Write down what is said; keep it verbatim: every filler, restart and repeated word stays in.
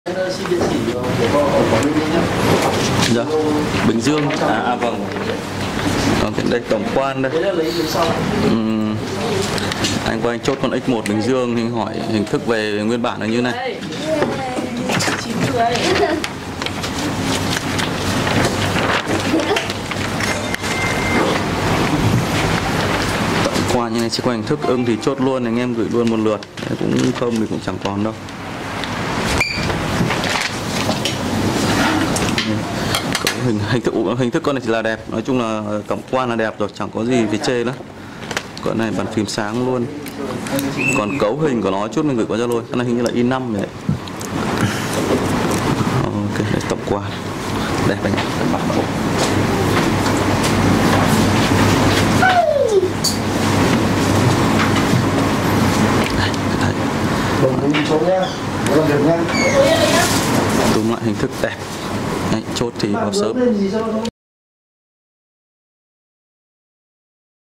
Dạ. Bình Dương à, à vâng. Còn đây tổng quan đây. Uhm, anh qua anh chốt con ích một Bình Dương, anh hỏi hình thức về nguyên bản là như này. Tổng quan như này chỉ qua hình thức ưng thì chốt luôn, anh em gửi luôn một lượt, cũng không thì cũng chẳng còn đâu. Hình, hình thức hình thức con này chỉ là đẹp, nói chung là tổng quan là đẹp rồi, chẳng có gì phải chê nữa. Con này bàn phím sáng luôn. Còn cấu hình của nó chút mình gửi qua Zalo, cái này hình như là i năm vậy đấy. Ok, đây, tổng quan đẹp anh. Túm lại hình thức đẹp. Đấy, chốt thì vào sớm.